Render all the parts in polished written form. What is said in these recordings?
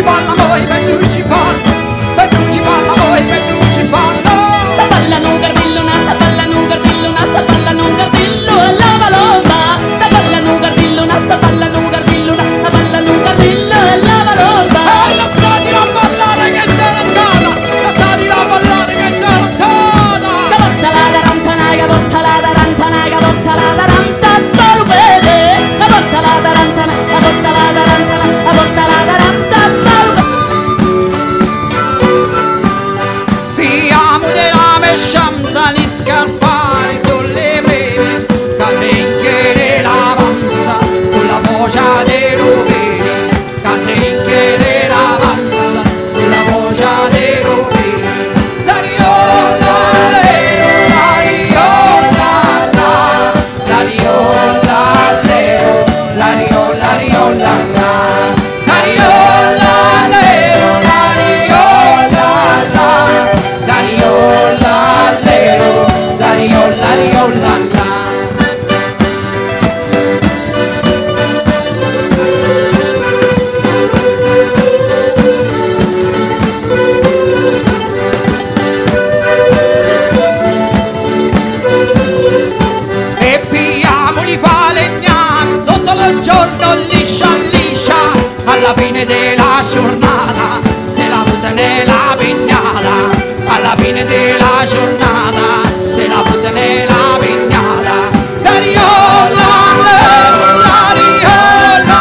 balla noi, per lui ci balla, per lui ci balla noi, per lui ci balla. Sa ballano gardillona, sa ballano gardillona, sa ballano gardillo e la valoma. Sa ballano gardillona, sa ballano gardillona, sa ballano gardillo e la valoma. Lasciatela ballare che è tarantana, lasciatela ballare che è tarantana. Cavotta la tarantana, cavotta la tarantana, cavotta la tarantana, solo vede. Cavotta la tarantana, cavotta la tarantana, cavotta la tarantana, solo Piamo della mescianza gli scarpari sulle breve, case in chiede l'avanza, con la voce dei roveri, case in chiede l'avanza, con la voce dei roveri. La riola, la riola, la riola, la riola, riola, la riola, la riola, la riola, riola. E pigliamoli falegnami tutto il giorno liscia liscia, alla fine della giornata se la butta nella pignata, alla fine della giornata se la butta nella pignata. La riola, la riola,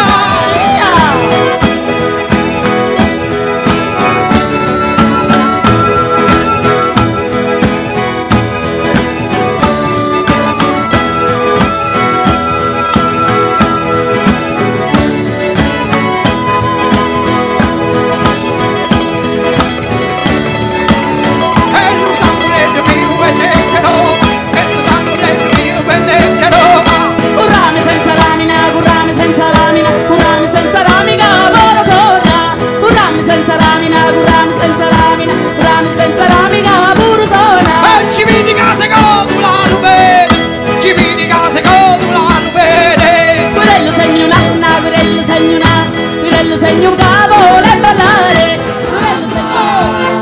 currame senza lamina, currame senza lamina, currame senza lamina, lavoro sola. Currame senza lamina, currame senza lamina, currame senza lamina, lavoro sola. ci vedi case codula non vede, ci vedi case codula non vede. Quello segno un'anna, quello segno una, quello segno un capo, le ballare. Quello segno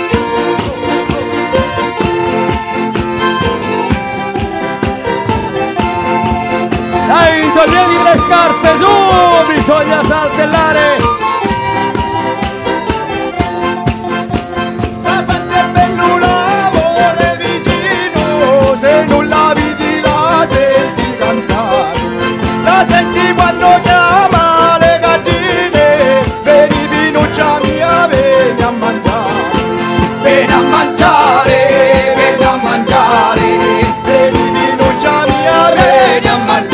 Dai, toglietevi le scarpe, su! Bisogna saltellare! Sapete è bello l'amore vicino, se non la vedi la senti cantare, la senti quando chiama le gatine, vieni pinuccia mia, vieni a mangiare, Vieni a mangiare, vieni a mangiare, vieni pinuccia mia, vieni a mangiare.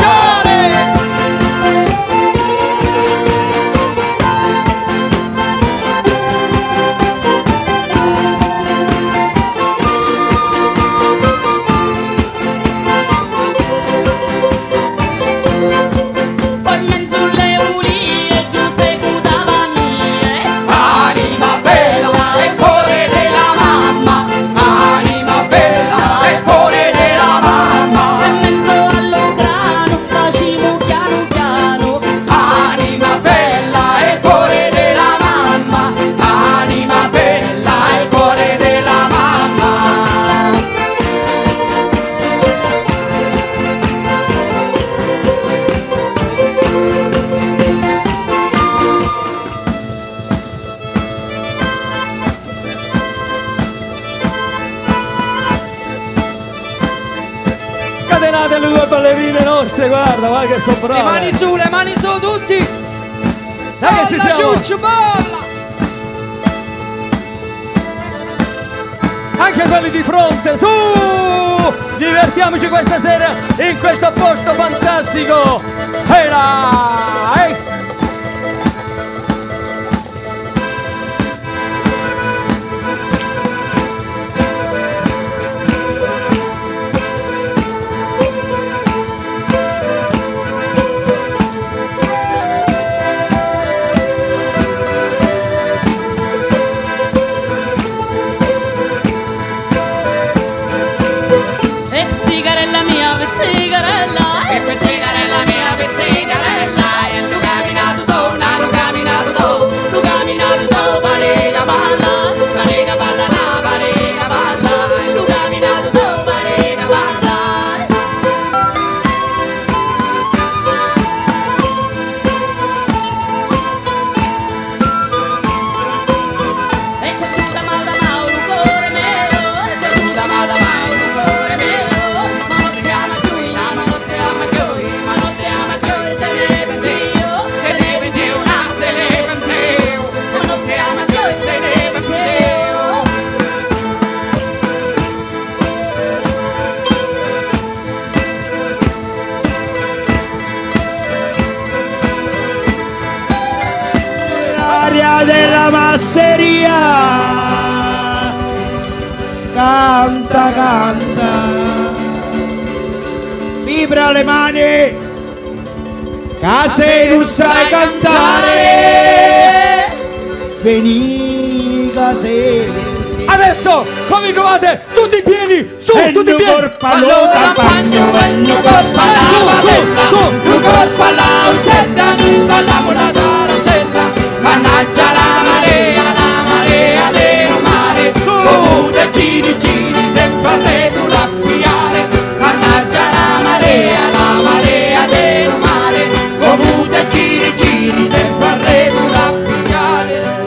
poi mezzo le ulie, giù seguitava mie. Anima bella e cuore della mamma, anima bella e cuore della mamma, E mezzo all'ograno, facevo piano piano. anima bella e cuore della mamma, anima bella e cuore della mamma. Catenate le due ballerine nostre, guarda che sono brave! Le mani su tutti. Dai che ci Balla siamo! ciuccio, balla. Anche quelli di fronte, su! Divertiamoci questa sera in questo posto fantastico! Ehi là! Ehi! E pizzicarella mia, pizzicarella, E pizzicarella mia, pizzicarella, la masseria, canta, canta, vibra le mani, che se non sai cantare, veni case. Adesso cominciate tutti in piedi, su, tutti in piedi. Allora bagno, bagno, corpa la padella, tu corpa la uccella, tutta la mula tarantella, mannaggia la marea del mare, comute giri, giri, sempre a reto la piare, mannaggia la marea del mare, comute giri, giri, sempre a reto la piare.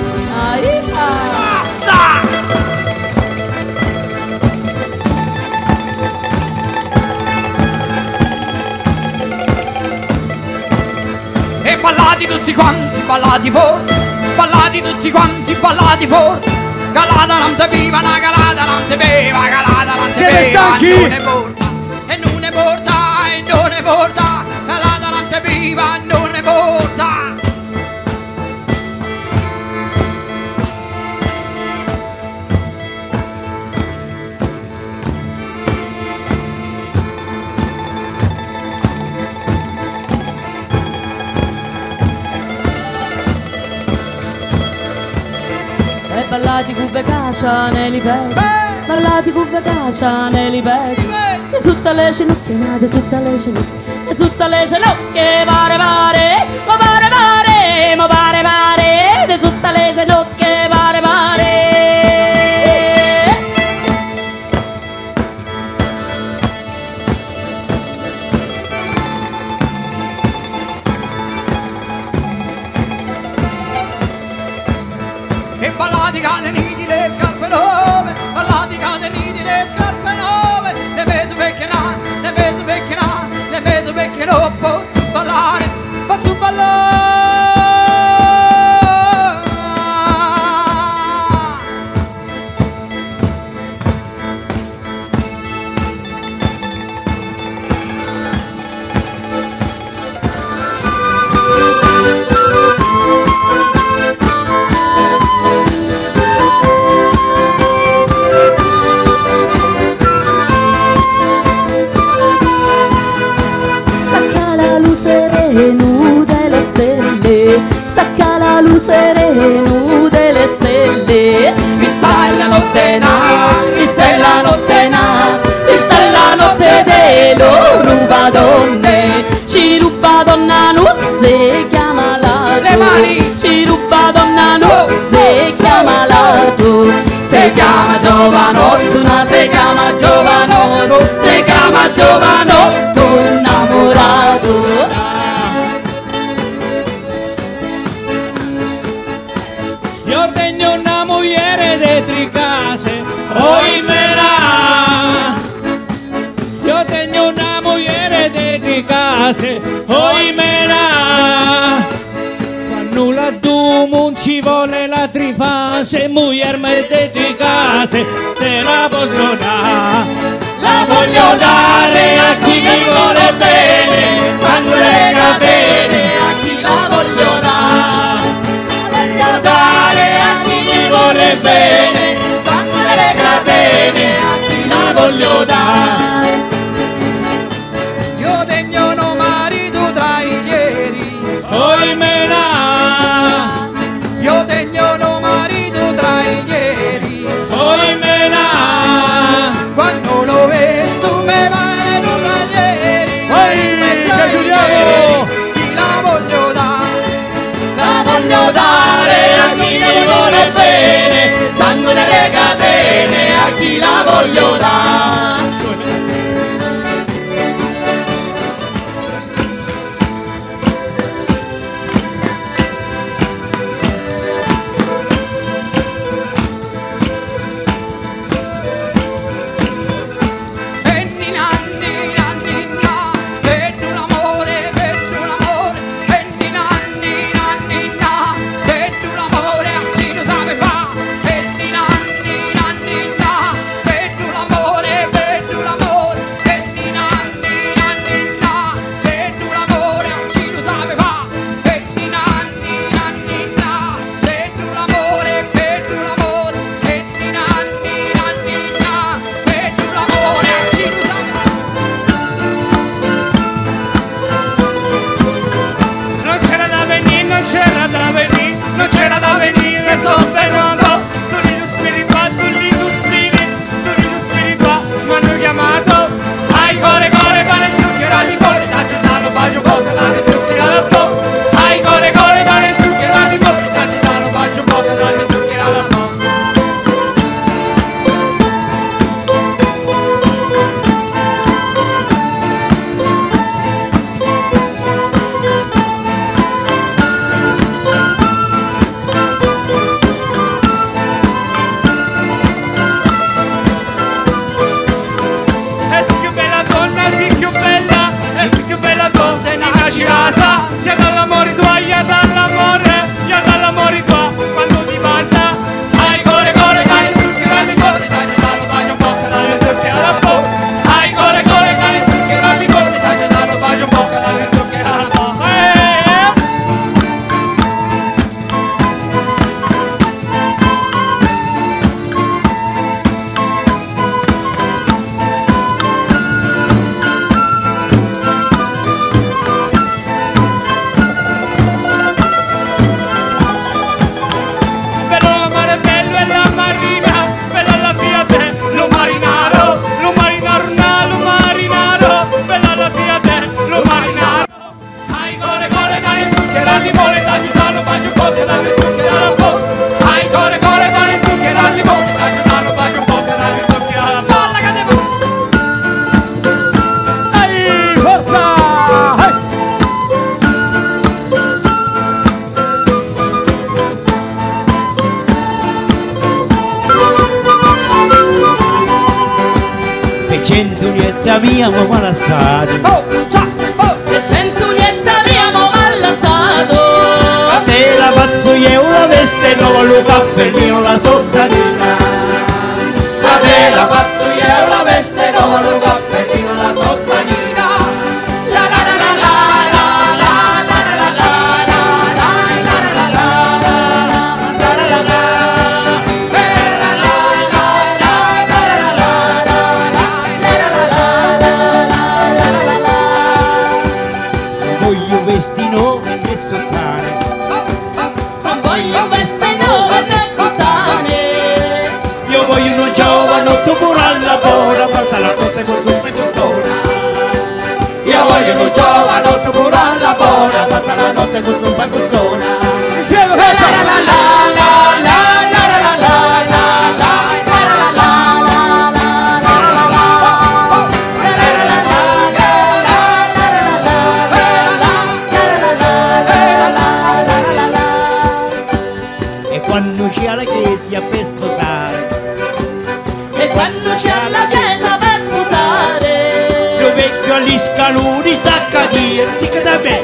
E ballati tutti quanti, ballati forti, ballati tutti quanti, ballati forti. Galata non te viva, una galata non te beva, galata non te Siete beva, stanchi? non ne porta, e non ne porta, e non ne porta, galata non te viva, non ne porta. Ballati cube cacia nei pezzi, ballati cube cacia nei pezzi, e tutte le cenocchiate, tutte le cenocchiate, e tutte le cenocchie pare pare, ma pare pare, ma pare pare, e tutte le cenocchie pare pare. E ballati canelini le scarpe nuove, ballati canelini le scarpe nuove, ne peso perché no, ne peso perché no, ne peso perché no, posso ballare, posso ballare. Stacca la luce sereno delle stelle, Vista la notte na, vista la notte na, questa è la notte dello ruba donne, ci ruba donna non si chiama la Le mani. ci ruba donna non si chiama la si chiama giovanotto, una si chiama giovanotto, si chiama giovanotto innamorato. Io tengo una moglie di tre case, oimela. Io tengo una moglie di tre case, oimela. Quando la tu non ci vuole la trifase, moglie di tre case, te la voglio dare. La voglio dare a chi mi vuole bene, sangue le catene, a chi la voglio dare. Voglio dare a chi mi vuole bene, sangue le catene, a chi la voglio dare. Io tengo un marito tra ieri, Oimela, io tengo un marito tra ieri, oimela, quando lo vesto me pare non ieri, Ehi, che ci casa, io dall'amore tua, io dall'amore tua, quando ti passa, ai core core, cani zucchero di botte, dai dato bagno un po', dai zucchero alla bocca, ai core core, cani zucchero di botte, dai dato bagno un po', dai zucchero alla bocca. Centurietta mia mamma lasciato, E centurietta mia mamma lasciato, a te la pazzo io la veste nuova lo cappellino la sottanina, A te la pazzo io la veste nuova lo cappellino la sottanina. La la la la la la la la la la la la la la la voglio vesti nuovi e sottane, non voglio vesti nuove né sottane, io voglio un giovanotto pure al lavoro, porta la notte con zuppa e con zona, Io voglio un giovanotto pure al lavoro, passa la notte con zuppa e con zona. Insieme questa! e quando c'è alla chiesa per sposare, e quando c'è la chiesa per sposare, lo vecchio agli scaloni stacca via, zica da me,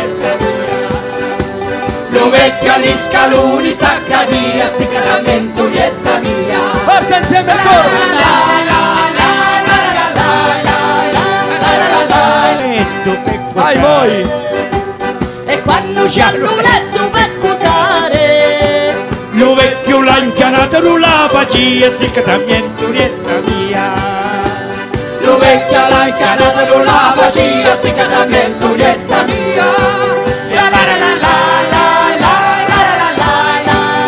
Lo vecchio agli scaloni stacca via, ziccaramento lietta mia. Forza insieme al coro! Vai voi! e quando c'è il luletto per cucare, lo vecchio l'ha impianato non la pacia, zica da mienturietta mia, Lo vecchio l'ha incanata non la faccia, ziccaramento lietta mia. La la la la la la la la la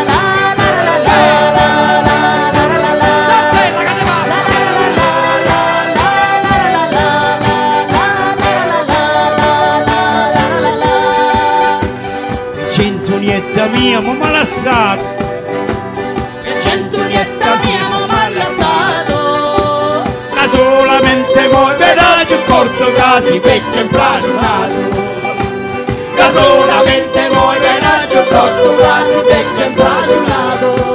la la. Sartella che ne passa? centurietta mia mamma lasciato, e centurietta mia mamma lasciato, ma solamente voi vedete un corto casi vecchio impragionato, Da solamente voi venate un corto quasi vecchio impragionato.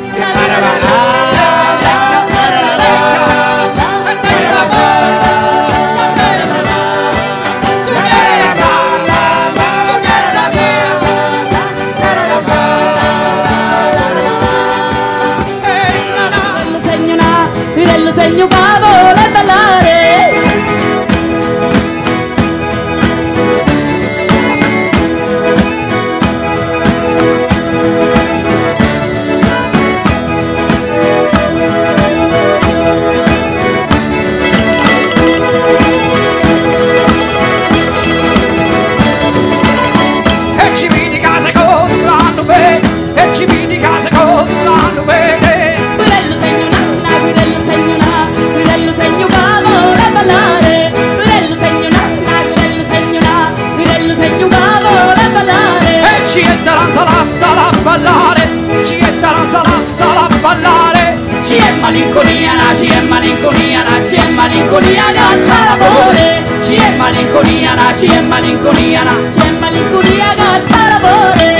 Pirello segno cavolo e ballare, E ci vedi casa con l'anno bene, e ci vedi casa con l'anno bene. pirello segno nanna, pirello segno na, pirello segno cavolo e ballare, pirello segno nanna, pirello segno na, pirello segno cavolo e ballare, E ci è tarantala sala a ballare, ci è tarantala sala a ballare. ci è malinconia, ci è malinconia, ci è malinconia, caccia l'amore, ci è malinconia, ci è malinconia, ci è malinconia, caccia l'amore.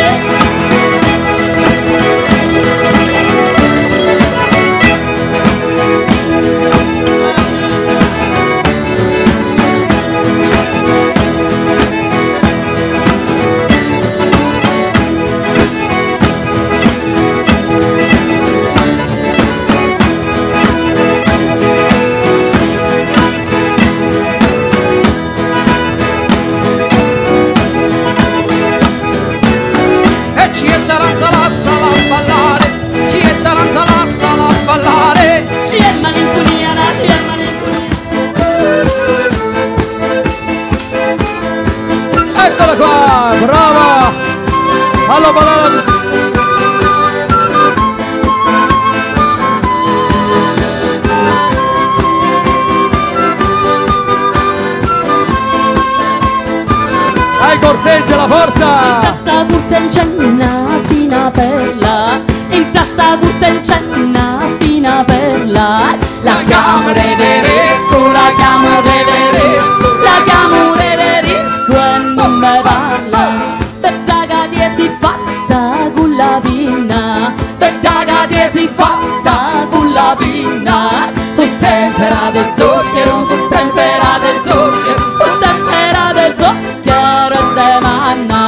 Eccola qua, brava! Allo balado! Dai Cortese, la forza! In testa curta in cenna fina perla, in testa curta in cenna fina perla. La chiamo Rederesco, la chiamo Rederesco, la chiamo Rederesco e non me parla. Bettaga die si fatta con la pinna, bettaga die si fatta con la pinna. Sul tempera del zucchero, sul tempera del zucchero, sul tempera del zucchero e de manna.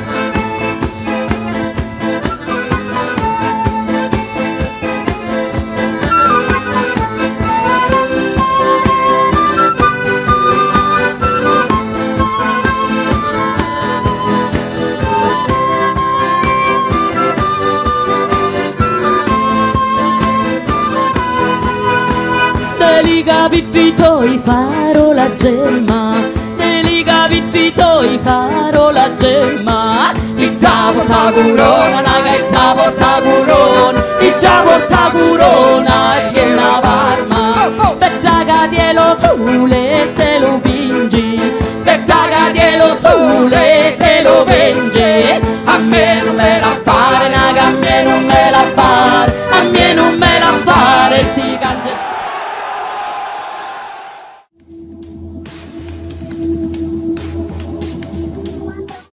Deli capiti tuoi farò la gemma, deli capiti tuoi farò la gemma. Itta porta corona, naga itta porta corona, itta porta corona e tiene la parma. Bettaga tielo sole e te lo pingi, bettaga tielo sole e te